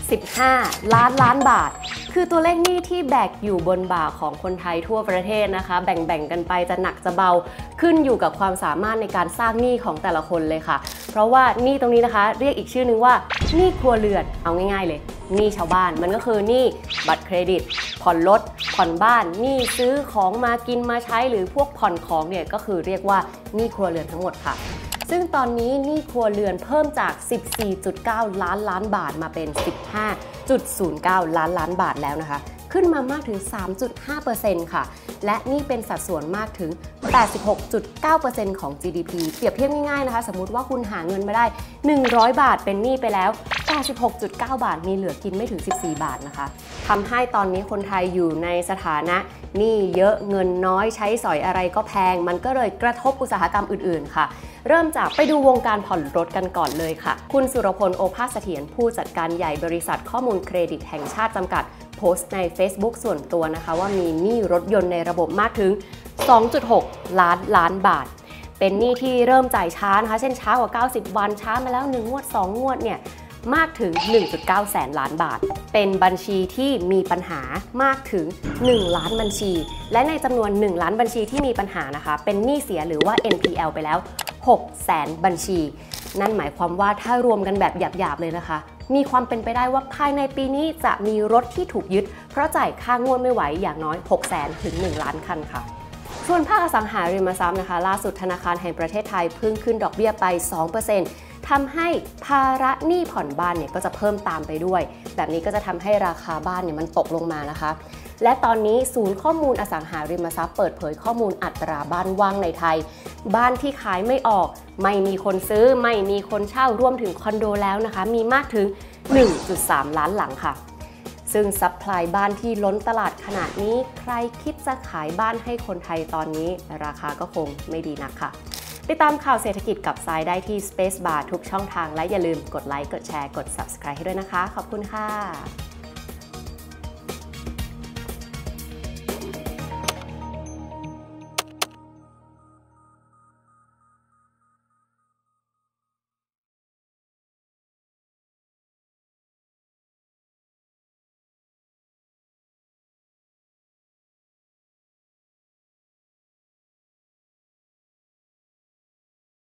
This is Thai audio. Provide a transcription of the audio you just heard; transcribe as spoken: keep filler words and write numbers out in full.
สิบห้าล้านล้านบาทคือตัวเลขหนี้ที่แบกอยู่บนบ่าของคนไทยทั่วประเทศนะคะแบ่งๆกันไปจะหนักจะเบาขึ้นอยู่กับความสามารถในการสร้างหนี้ของแต่ละคนเลยค่ะเพราะว่าหนี้ตรงนี้นะคะเรียกอีกชื่อนึงว่าหนี้ครัวเรือนเอาง่ายๆเลยหนี้ชาวบ้านมันก็คือหนี้บัตรเครดิตผ่อนรถผ่อนบ้านหนี้ซื้อของมากินมาใช้หรือพวกผ่อนของเนี่ยก็คือเรียกว่าหนี้ครัวเรือนทั้งหมดค่ะซึ่งตอนนี้หนี้ครัวเรือนเพิ่มจาก สิบสี่จุดเก้า ล้านล้านบาทมาเป็น สิบห้าจุดศูนย์เก้า ล้านล้านบาทแล้วนะคะขึ้นมามากถึง สามจุดห้าเปอร์เซ็นต์ ค่ะและนี่เป็นสัดส่วนมากถึง แปดสิบหกจุดเก้าเปอร์เซ็นต์ ของ จี ดี พี เปรียบเทียบง่ายๆนะคะสมมุติว่าคุณหาเงินมาได้หนึ่งร้อยบาทเป็นหนี้ไปแล้ว แปดสิบหกจุดเก้า บาทมีเหลือกินไม่ถึงสิบสี่บาทนะคะทำให้ตอนนี้คนไทยอยู่ในสถานะหนี้เยอะเงินน้อยใช้สอยอะไรก็แพงมันก็เลยกระทบอุตสาหกรรมอื่นๆค่ะเริ่มจากไปดูวงการผ่อนรถกันก่อนเลยค่ะคุณสุรพลโอภาสเสถียรผู้จัดการใหญ่บริษัทข้อมูลเครดิตแห่งชาติจำกัดโพสต์ใน Facebook ส่วนตัวนะคะว่ามีหนี้รถยนต์ในระบบมากถึง สองจุดหก ล้านล้านบาทเป็นหนี้ที่เริ่มจ่ายช้านะคะเช่นช้ากว่าเก้าสิบวันช้ามาแล้วหนึ่งงวดสองงวดเนี่ยมากถึง หนึ่งจุดเก้า แสนล้านบาทเป็นบัญชีที่มีปัญหามากถึงหนึ่งล้านบัญชีและในจำนวนหนึ่งล้านบัญชีที่มีปัญหานะคะเป็นหนี้เสียหรือว่า เอ็น พี แอล ไปแล้วหกแสนบัญชีนั่นหมายความว่าถ้ารวมกันแบบหยาบๆเลยนะคะมีความเป็นไปได้ว่าภายในปีนี้จะมีรถที่ถูกยึดเพราะจ่ายค่างวดไม่ไหวอย่างน้อยหกแสนถึงหนึ่งล้านคันค่ะส่วนภาคอสังหาริมทรัพย์นะคะล่าสุดธนาคารแห่งประเทศไทยเพิ่งขึ้นดอกเบี้ยไป สองเปอร์เซ็นต์ ทำให้ภาระหนี้ผ่อนบ้านเนี่ยก็จะเพิ่มตามไปด้วยแบบนี้ก็จะทำให้ราคาบ้านเนี่ยมันตกลงมานะคะและตอนนี้ศูนย์ข้อมูลอสังหาริมทรัพย์เปิดเผยข้อมูลอัตราบ้านว่างในไทยบ้านที่ขายไม่ออกไม่มีคนซื้อไม่มีคนเช่ารวมถึงคอนโดแล้วนะคะมีมากถึง หนึ่งจุดสาม ล้านหลังค่ะซึ่งซัพพลายบ้านที่ล้นตลาดขนาดนี้ใครคิดจะขายบ้านให้คนไทยตอนนี้ราคาก็คงไม่ดีนักค่ะติดตามข่าวเศรษฐกิจกับทรายได้ที่ Space Bar ทุกช่องทางและอย่าลืมกดไลค์กดแชร์กด Subscribe ให้ด้วยนะคะขอบคุณค่ะ